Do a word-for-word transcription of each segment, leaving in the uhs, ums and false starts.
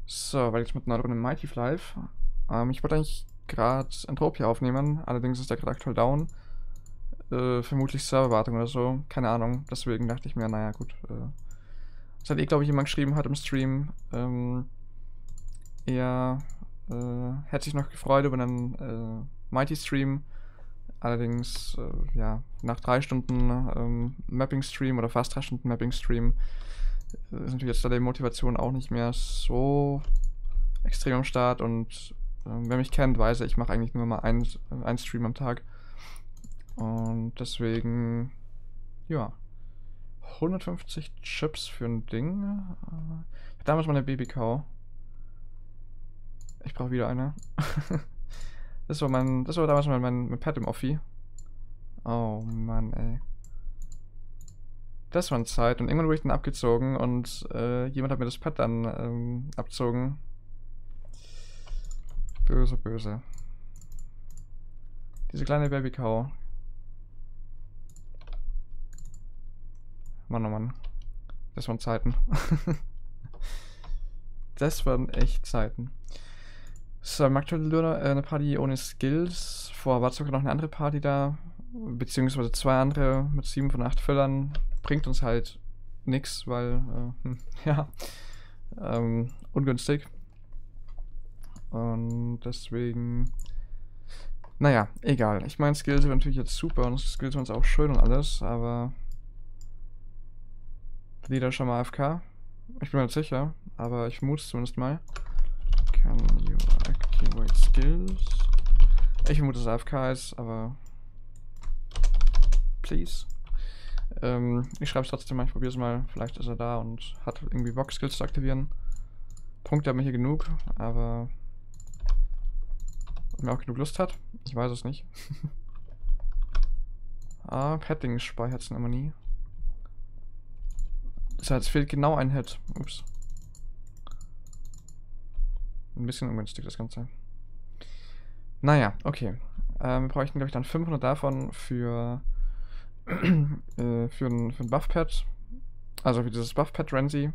So, weil jetzt mit einer Runde Mighty Live. Ähm, ich wollte eigentlich gerade Entropia aufnehmen, allerdings ist der gerade aktuell down. Äh, vermutlich Serverwartung oder so, keine Ahnung. Deswegen dachte ich mir, naja, gut. Äh, das hat eh, glaube ich, jemand geschrieben hat im Stream. Ähm, er äh, hätte sich noch gefreut über einen äh, Mighty-Stream. Allerdings, äh, ja, nach drei Stunden ähm, Mapping-Stream oder fast drei Stunden Mapping-Stream ist natürlich jetzt da die Motivation auch nicht mehr so extrem am Start. Und äh, wer mich kennt, weiß, ich mache eigentlich nur mal einen, äh, einen Stream am Tag. Und deswegen, ja, hundertfünfzig Chips für ein Ding. Äh, ich hatte damals mal eine Babykau. Ich brauche wieder eine. Das war mein, das war damals mal mein, mein Pet im Offi. Oh Mann, ey. Das war eine Zeit und irgendwann wurde ich dann abgezogen und äh, jemand hat mir das Pet dann ähm, abzogen. Böse, böse. Diese kleine Babykau. Mann, oh Mann. Das waren Zeiten. Das waren echt Zeiten. So, im aktuellen Luna äh, eine Party ohne Skills. Vorher war sogar noch eine andere Party da. Beziehungsweise zwei andere mit sieben von acht Füllern. Bringt uns halt nix, weil, äh, hm, ja, ähm, ungünstig. Und deswegen, naja, egal. Ich meine, Skills sind natürlich jetzt super und Skills sind uns auch schön und alles, aber Leader schon mal A F K. Ich bin mir nicht sicher, aber ich vermute es zumindest mal. Can you activate skills? Ich vermute, dass es A F K ist, aber please. Ähm, ich schreibe es trotzdem mal, ich probiere es mal. Vielleicht ist er da und hat irgendwie Bock, Skills zu aktivieren. Punkte haben wir hier genug, aber ob er auch genug Lust hat, ich weiß es nicht. Ah, Petting speichert es immer nie. Das heißt, es fehlt genau ein Hit. Ups. Ein bisschen ungünstig das Ganze. Naja, okay. Ähm, wir bräuchten, glaube ich, dann fünfhundert davon für äh, für ein, für ein Buff-Pad. Also für dieses Buff-Pad Renzi.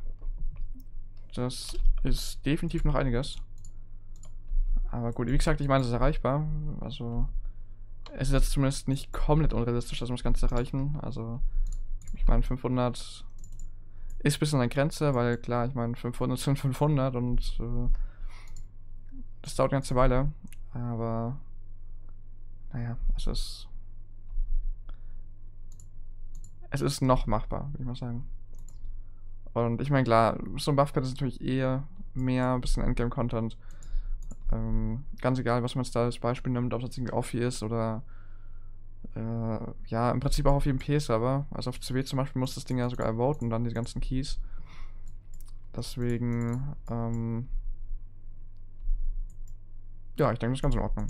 Das ist definitiv noch einiges. Aber gut, wie gesagt, ich meine, es ist erreichbar. Also es ist jetzt zumindest nicht komplett unrealistisch, dass wir das Ganze erreichen. Also ich meine, fünfhundert ist ein bisschen an der Grenze, weil klar, ich meine, fünfhundert sind fünfhundert und äh, das dauert eine ganze Weile. Aber naja, es ist es ist noch machbar, würde ich mal sagen. Und ich meine, klar, so ein Buffpad ist natürlich eher mehr ein bisschen Endgame-Content. Ähm, ganz egal, was man jetzt da als Beispiel nimmt, ob es jetzt irgendwie Offi ist oder äh, ja, im Prinzip auch auf jedem P-Server. Also auf C W zum Beispiel muss das Ding ja sogar voten, dann die ganzen Keys. Deswegen, ähm, ja, ich denke, das ist ganz in Ordnung.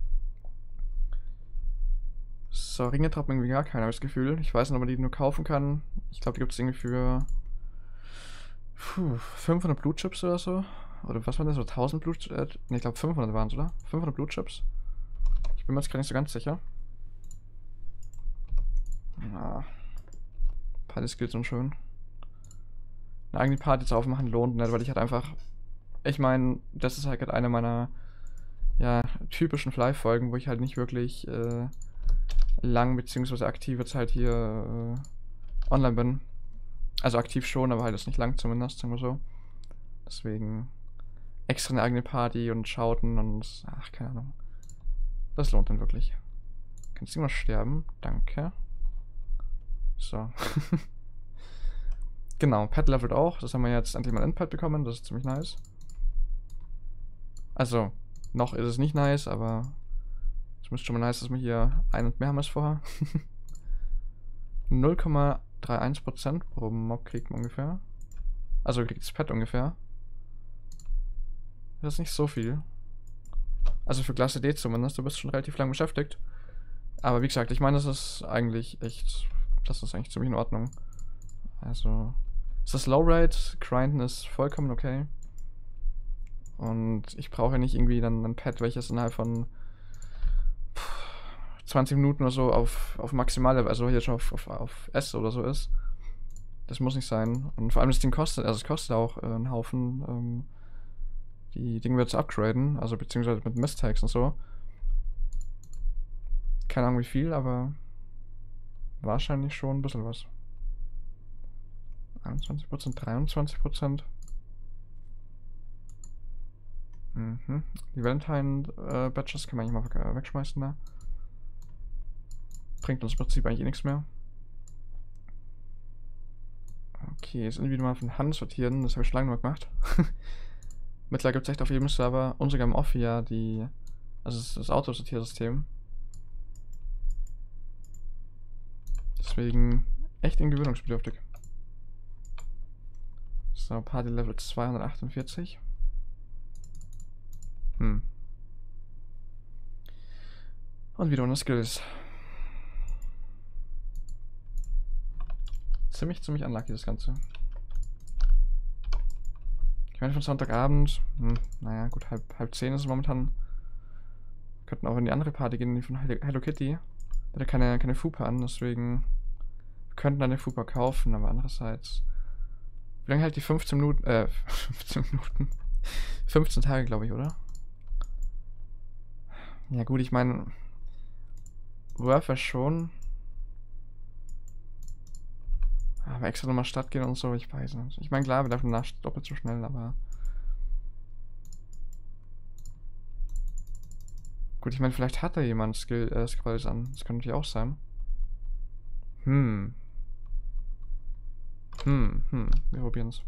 So, Ringe traut mir irgendwie gar keiner, habe ich das Gefühl. Ich weiß nicht, ob man die nur kaufen kann. Ich glaube, die gibt es irgendwie für puh, fünfhundert Blutchips oder so. Oder was waren das, so tausend Blut... Äh, ne, ich glaube fünfhundert waren es, oder? fünfhundert Blutchips. Ich bin mir jetzt gar nicht so ganz sicher. Ja. Party Skills und schön. Eine eigene Party zu aufmachen lohnt nicht, weil ich halt einfach... Ich meine, das ist halt eine meiner ja, typischen Fly-Folgen, wo ich halt nicht wirklich äh, lang bzw. aktive Zeit hier äh, online bin. Also aktiv schon, aber halt jetzt nicht lang zumindest, sagen wir so. Deswegen extra eine eigene Party und Schauten und ach, keine Ahnung. Das lohnt dann wirklich. Kannst du mal sterben? Danke. So. Genau, Pet levelt auch. Das haben wir jetzt endlich mal ein Pet bekommen. Das ist ziemlich nice. Also, noch ist es nicht nice, aber es müsste schon mal nice, dass wir hier ein und mehr haben als vorher. null Komma einunddreißig Prozent pro Mob kriegt man ungefähr. Also kriegt das Pet ungefähr. Das ist nicht so viel. Also für Klasse D zumindest, du bist schon relativ lang beschäftigt. Aber wie gesagt, ich meine, das ist eigentlich echt, das ist eigentlich ziemlich in Ordnung. Also, ist das Lowrate, Grinden ist vollkommen okay. Und ich brauche ja nicht irgendwie dann ein Pad, welches innerhalb von zwanzig Minuten oder so auf, auf Maximale, also hier schon auf, auf, auf S oder so ist. Das muss nicht sein. Und vor allem das Ding kostet, also es kostet auch äh, einen Haufen. Ähm, die Dinge wieder zu upgraden, also beziehungsweise mit Mistags und so. Keine Ahnung wie viel, aber wahrscheinlich schon ein bisschen was. einundzwanzig Prozent, dreiundzwanzig Prozent. Mhm. Die Valentine-Badges äh, kann man hier mal wegschmeißen da. Bringt uns im Prinzip eigentlich eh nichts mehr. Okay, jetzt irgendwie mal von Hand sortieren, das habe ich schon lange mal gemacht. Mittlerweile gibt es echt auf jedem Server und sogar im Offi ja die, also das, das Autosortiersystem. Deswegen echt gewöhnungsbedürftig. So, Party Level zweihundertachtundvierzig. Hm. Und wieder ohne Skills. Ziemlich, ziemlich unlucky das Ganze. Ich meine, von Sonntagabend, hm, naja, gut, halb, halb zehn ist es momentan. Wir könnten auch in die andere Party gehen, die von Hello Kitty. Da hat er keine, keine Fupa an, deswegen. Wir könnten eine Fupa kaufen, aber andererseits. Wie lange hält die fünfzehn Minuten? Äh, fünfzehn Minuten. fünfzehn Tage, glaube ich, oder? Ja, gut, ich meine. Worth schon. Aber extra nochmal Stadt gehen und so, ich weiß nicht. Ich meine, klar, wir laufen nach doppelt so schnell, aber. Gut, ich meine, vielleicht hat da jemand Skill, äh, Scrolls an. Das könnte natürlich auch sein. Hm. Hm, hm. Wir probieren's.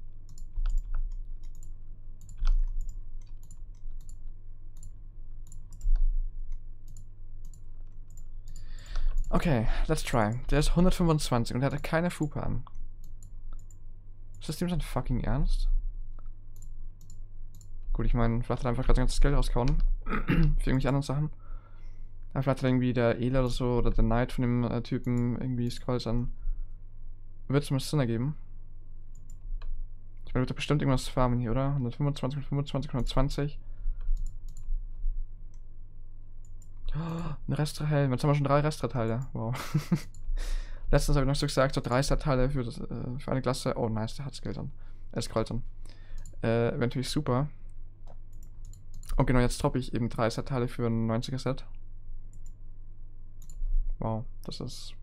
Okay, let's try. Der ist hundertfünfundzwanzig und der hat keine Fupa an. Ist das dem sein fucking Ernst? Gut, ich meine, vielleicht hat er einfach gerade sein ganzes Geld rausgehauen. Für irgendwelche anderen Sachen. Aber vielleicht hat irgendwie der Ela oder so oder der Knight von dem äh, Typen irgendwie Scrolls an. Wird zumindest Sinn ergeben. Ich meine, wird da bestimmt irgendwas farmen hier, oder? hundertfünfundzwanzig und fünfundzwanzig, hundertzwanzig. Oh, ein Restra-Helm. Jetzt haben wir schon drei Restra-Teile. Wow. Letztens habe ich noch so gesagt, so drei Teile für, das, äh, für eine Klasse. Oh, nice, der hat Skills an. Er ist Scrolls an. Äh, wäre natürlich super. Und genau, jetzt droppe ich eben drei Teile für ein neunziger Set. Wow, das ist.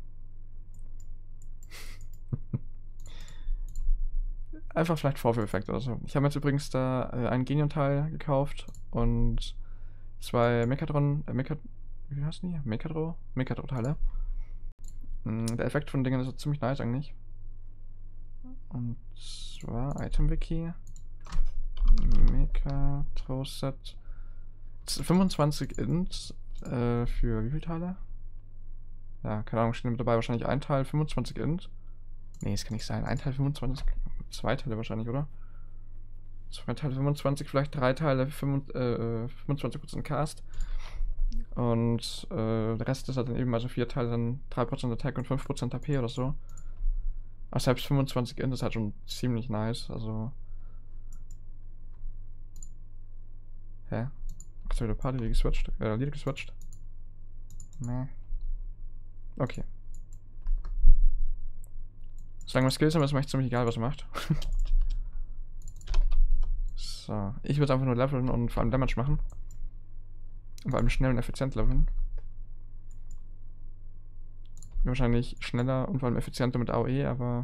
Einfach vielleicht Vorführeffekt oder so. Ich habe jetzt übrigens da äh, einen Genion-Teil gekauft und zwei Mechadron. Äh, Mechad wie heißt die? Mechadro? Mechadro-Teile. Mhm, der Effekt von Dingen ist ziemlich nice eigentlich. Und zwar Item-Wiki. Mechadro-Set. fünfundzwanzig Int äh, für wie viele Teile? Ja, keine Ahnung, steht mit dabei wahrscheinlich ein Teil, fünfundzwanzig Int. Nee, das kann nicht sein. Ein Teil fünfundzwanzig, zwei Teile wahrscheinlich, oder? Zwei Teile fünfundzwanzig, vielleicht drei Teile fünfundzwanzig Prozent Cast. Und äh, der Rest ist halt dann eben, also vier Teile dann drei Prozent Attack und fünf Prozent H P oder so. Aber selbst fünfundzwanzig Int ist halt schon ziemlich nice, also. Hä? Ach, so, wieder Party geswitcht, äh, Lieder geswitcht. Nee. Okay. Solange wir Skills haben, ist mir echt ziemlich egal, was er macht. So, ich würde einfach nur leveln und vor allem Damage machen. Und vor allem schnell und effizient leveln. Wahrscheinlich schneller und vor allem effizienter mit A O E, aber.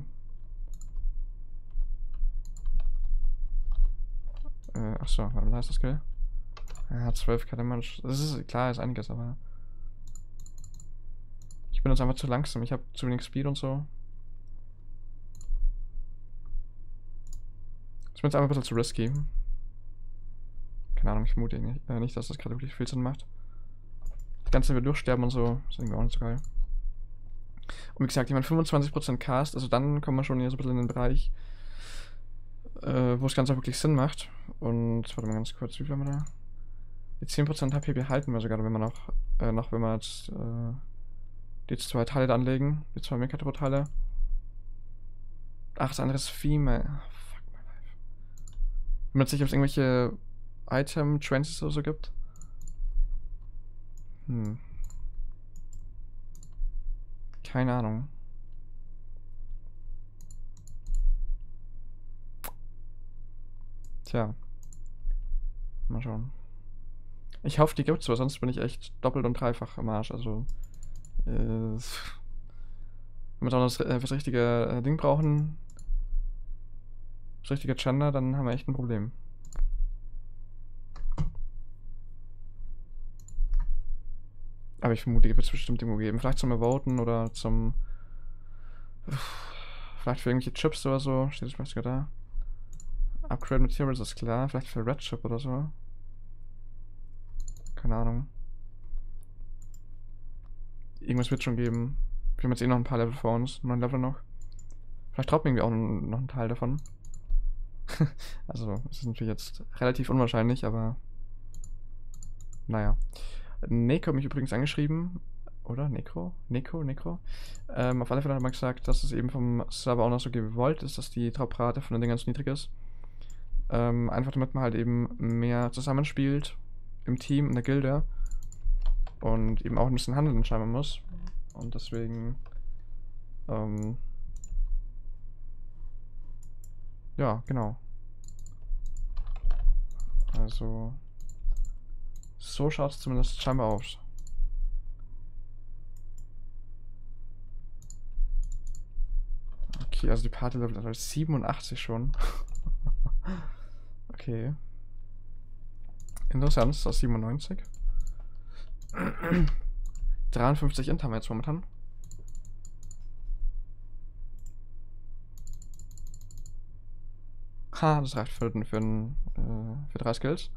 Äh, achso, warte, da ist das Skill. Ja, zwölf K Damage. Das ist klar, ist einiges, aber. Ich bin jetzt einfach zu langsam. Ich habe zu wenig Speed und so. Das ist mir jetzt einfach ein bisschen zu risky. Keine Ahnung, ich vermute nicht, äh, nicht dass das gerade wirklich viel Sinn macht. Das Ganze wird durchsterben und so. Das ist irgendwie auch nicht so geil. Und wie gesagt, ich meine fünfundzwanzig Prozent Cast, also dann kommen wir schon hier so ein bisschen in den Bereich, äh, wo das Ganze auch wirklich Sinn macht. Und warte mal ganz kurz, wie viel haben wir da? Die zehn Prozent H P behalten wir sogar, wenn wir noch, äh, noch wenn wir jetzt äh, die zwei Teile da anlegen, die zwei Mechadro-Teile. Ach, das andere ist Female. Fuck my life. Ich bin mir jetzt nicht, ob es irgendwelche Item-Trances oder so gibt. Hm. Keine Ahnung. Tja. Mal schauen. Ich hoffe, die gibt's, weil sonst bin ich echt doppelt und dreifach im Arsch. Also, äh, wenn wir dann das, äh, das richtige äh, Ding brauchen, das richtige Gender, dann haben wir echt ein Problem. Aber ich vermute, die wird es bestimmt irgendwo geben. Vielleicht zum Voten oder zum. Vielleicht für irgendwelche Chips oder so. Steht das vielleicht sogar da. Upgrade Materials ist klar. Vielleicht für Red Chip oder so. Keine Ahnung. Irgendwas wird schon geben. Wir haben jetzt eh noch ein paar Level vor uns. Neun Level noch. Vielleicht droppt irgendwie auch noch ein Teil davon. Also, es ist natürlich jetzt relativ unwahrscheinlich, aber. Naja. Neko hat mich übrigens angeschrieben. Oder? Necro? Neko? Necro? Ähm, auf alle Fälle hat er mal gesagt, dass es eben vom Server auch noch so gewollt ist, dass die Droprate von den Dingern so niedrig ist. Ähm, einfach damit man halt eben mehr zusammenspielt im Team, in der Gilde. Und eben auch ein bisschen handeln entscheiden muss. Und deswegen. Ähm, ja, genau. Also. So schaut es zumindest scheinbar aus. Okay, also die Party-Level hat siebenundachtzig schon. Okay. Interessant, ist das siebenundneunzig. dreiundfünfzig Int haben wir jetzt momentan. Ha, das reicht für, für, äh, für drei Skills.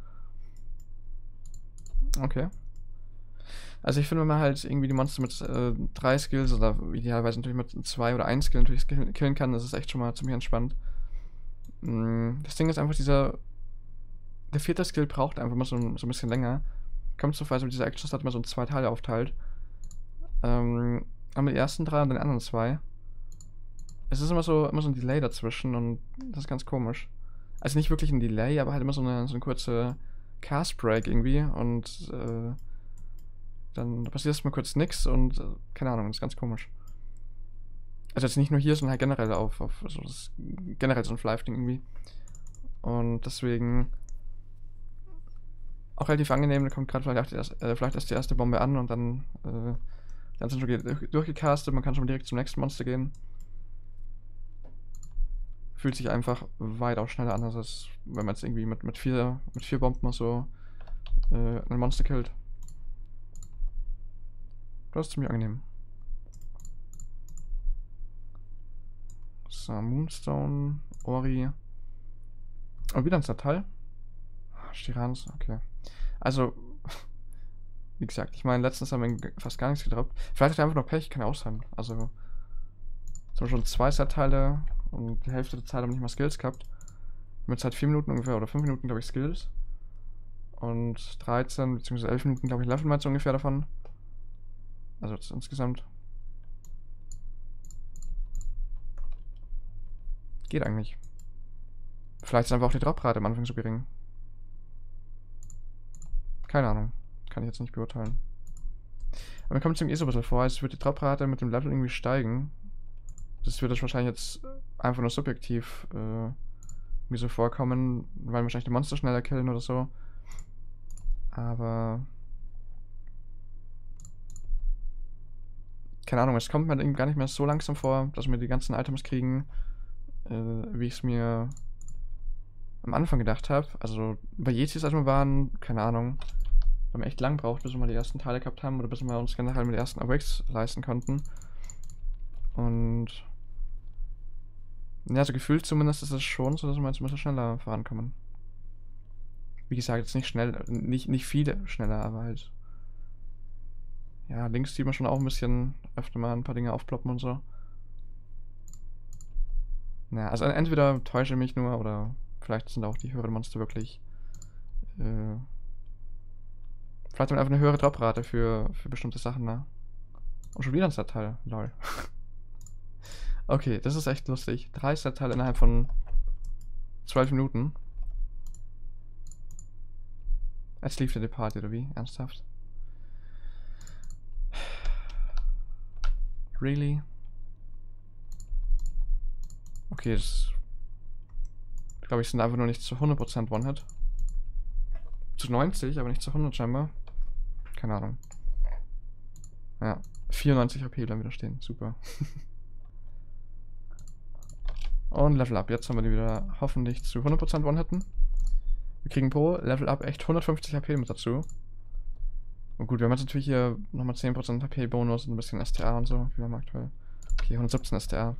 Okay. Also ich finde, wenn man halt irgendwie die Monster mit äh, drei Skills oder idealerweise natürlich mit zwei oder ein Skill natürlich killen kann, das ist echt schon mal ziemlich entspannt. Das Ding ist einfach, dieser der vierte Skill braucht einfach mal so, so ein bisschen länger. Kommt so vor, als ob dieser Action Start mal so in zwei Teile aufteilt. Ähm, haben wir die ersten drei und den anderen zwei. Es ist immer so, immer so ein Delay dazwischen und das ist ganz komisch. Also nicht wirklich ein Delay, aber halt immer so eine, so eine kurze Cast Break irgendwie und äh, dann passiert erstmal kurz nix und äh, keine Ahnung, das ist ganz komisch. Also jetzt nicht nur hier, sondern halt generell auf, auf also das ist generell so ein Flive-Ding irgendwie. Und deswegen auch relativ angenehm, da kommt gerade vielleicht, erst, äh, vielleicht erst die erste Bombe an und dann, äh, dann sind schon durch, durchgecastet, man kann schon direkt zum nächsten Monster gehen. Fühlt sich einfach weitaus schneller an, als wenn man jetzt irgendwie mit, mit, vier, mit vier Bomben mal so äh, ein Monster killt. Das ist ziemlich angenehm. So, Moonstone, Ori. Und wieder ein Teil. Stirans, okay. Also, wie gesagt, ich meine, letztens haben wir fast gar nichts gedroppt. Vielleicht hat er einfach noch Pech, kann ja auch sein. Also, jetzt haben wir schon zwei Set-Teile und die Hälfte der Zeit haben nicht mal Skills gehabt. Mit Zeit vier Minuten ungefähr oder fünf Minuten, glaube ich, Skills. Und dreizehn bzw. elf Minuten, glaube ich, Level so ungefähr davon. Also jetzt insgesamt. Geht eigentlich. Vielleicht ist einfach auch die Droprate am Anfang so gering. Keine Ahnung. Kann ich jetzt nicht beurteilen. Aber mir kommt es irgendwie eh so ein bisschen vor, als würde die Droprate mit dem Level irgendwie steigen. Das wird das wahrscheinlich jetzt einfach nur subjektiv äh, mir so vorkommen, weil wahrscheinlich die Monster schneller killen oder so. Aber keine Ahnung, es kommt mir irgendwie gar nicht mehr so langsam vor, dass wir die ganzen Items kriegen, äh, wie ich es mir am Anfang gedacht habe. Also bei Yetis, als wir waren, keine Ahnung, haben wir echt lang braucht, bis wir mal die ersten Teile gehabt haben oder bis wir uns generell mit den ersten Awakes leisten konnten. Und ja, so gefühlt zumindest ist es schon so, dass wir jetzt ein bisschen schneller vorankommen. Wie gesagt, jetzt nicht schnell, nicht, nicht viele schneller, aber halt. Ja, links sieht man schon auch ein bisschen öfter mal ein paar Dinge aufploppen und so. Naja, also entweder täusche ich mich nur oder vielleicht sind auch die höheren Monster wirklich. Äh, vielleicht haben wir einfach eine höhere Droprate für, für bestimmte Sachen, ne? Und schon wieder ein Set-Teil, lol. Okay, das ist echt lustig. Drei Set-Teile innerhalb von zwölf Minuten. Jetzt lief ja die Party, oder wie? Ernsthaft? Really? Okay, das glaube ich sind einfach nur nicht zu hundert Prozent One-Hit. zu neunzig, aber nicht zu hundert scheinbar. Keine Ahnung. Ja, vierundneunzig H P bleiben wieder stehen. Super. Und Level Up. Jetzt haben wir die wieder hoffentlich zu hundert Prozent One-Hitten. Wir kriegen pro Level Up echt hundertfünfzig H P mit dazu. Und gut, wir haben jetzt natürlich hier nochmal zehn Prozent H P Bonus und ein bisschen S T A und so, wie wir haben aktuell. Okay, hundertsiebzehn S T A.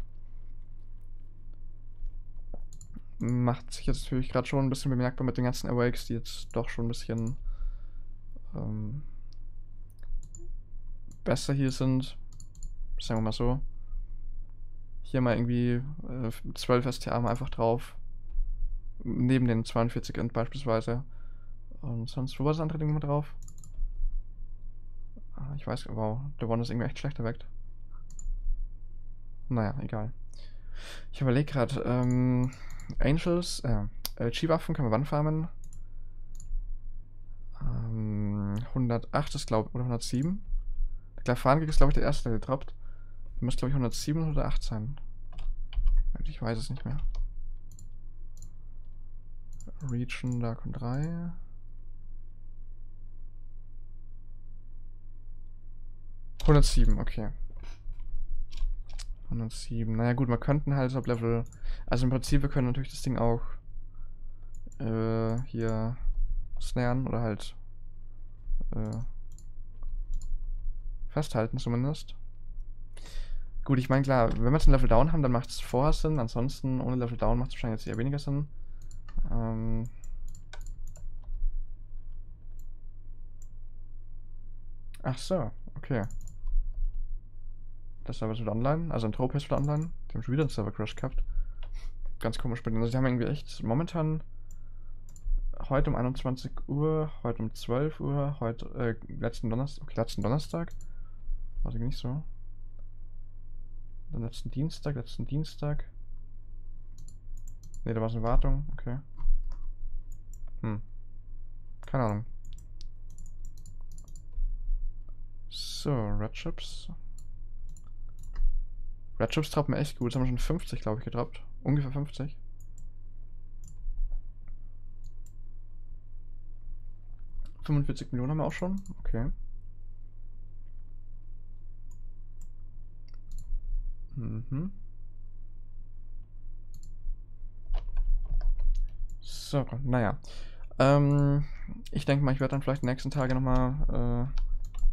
Macht sich jetzt natürlich gerade schon ein bisschen bemerkbar mit den ganzen Awakes, die jetzt doch schon ein bisschen ähm, besser hier sind. Sagen wir mal so. Hier mal irgendwie äh, zwölf S T A mal einfach drauf. Neben den zweiundvierzig Int beispielsweise. Und sonst, wo war das andere Ding mal drauf? Ah, ich weiß, wow, der One ist irgendwie echt schlecht erweckt. Naja, egal. Ich überlege gerade, ähm, Angels, äh, äh Chi-Waffen können wir wann farmen? Ähm, hundertacht ist glaube ich, oder hundertsieben. Der Glafankrieg ist glaube ich der erste, der getroppt. Der müsste glaube ich hundertsieben oder hundertacht sein. Ich weiß es nicht mehr. Region Darkon drei. hundertsieben, okay. hundertsieben. Naja gut, wir könnten halt ab Level... Also im Prinzip, wir können natürlich das Ding auch äh, hier snaren oder halt äh, festhalten zumindest. Gut, ich meine klar, wenn wir jetzt ein Level Down haben, dann macht es vorher Sinn. Ansonsten ohne Level Down macht es wahrscheinlich jetzt eher weniger Sinn. Ähm... Ach so, okay. Der Server ist wieder online, also Entropia ist wieder online. Die haben schon wieder einen Server-Crash gehabt. Ganz komisch bei denen. Also die haben irgendwie echt momentan heute um einundzwanzig Uhr, heute um zwölf Uhr, heute, äh, letzten Donnerstag, okay, letzten Donnerstag. War irgendwie nicht so. Dann letzten Dienstag, letzten Dienstag. Ne, da war es eine Wartung, okay. Hm. Keine Ahnung. So, Red Chips. Red Chips droppen echt gut. Jetzt haben wir schon fünfzig, glaube ich, gedroppt. Ungefähr fünfzig. fünfundvierzig Millionen haben wir auch schon. Okay. Mhm. So, naja. Ähm, ich denke mal, ich werde dann vielleicht die nächsten Tage nochmal äh,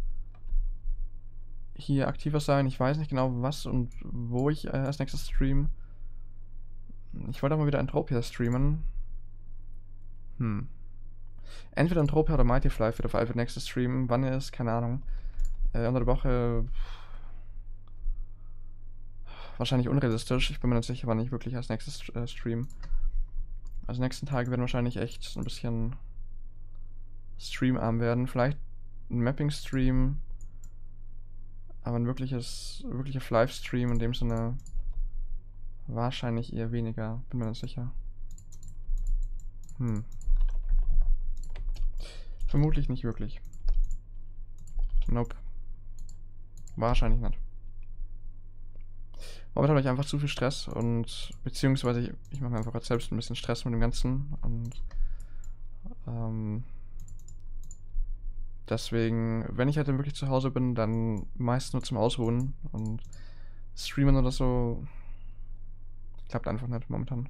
hier aktiver sein. Ich weiß nicht genau, was und wo ich äh, als nächstes stream. Ich wollte auch mal wieder Entropia streamen. Hm. Entweder Entropia oder Mighty Fly wird auf alle nächstes streamen. Wann er ist, keine Ahnung. Äh, unter der Woche wahrscheinlich unrealistisch. Ich bin mir nicht sicher, wann ich wirklich als nächstes äh, stream. Also nächsten Tage werden wahrscheinlich echt ein bisschen streamarm werden. Vielleicht ein Mapping-Stream. Aber ein wirkliches, wirklicher Livestream in dem Sinne wahrscheinlich eher weniger. Bin mir nicht sicher. Hm. Vermutlich nicht wirklich. Nope. Wahrscheinlich nicht. Momentan habe ich einfach zu viel Stress und beziehungsweise ich, ich mache mir einfach gerade selbst ein bisschen Stress mit dem Ganzen und ähm, deswegen, wenn ich halt dann wirklich zu Hause bin, dann meist nur zum Ausruhen und streamen oder so klappt einfach nicht momentan.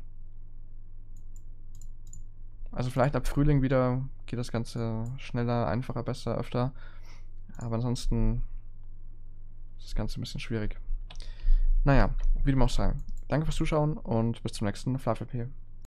Also vielleicht ab Frühling wieder geht das Ganze schneller, einfacher, besser, öfter. Aber ansonsten ist das Ganze ein bisschen schwierig. Naja, wie dem auch sei. Danke fürs Zuschauen und bis zum nächsten FlyFP.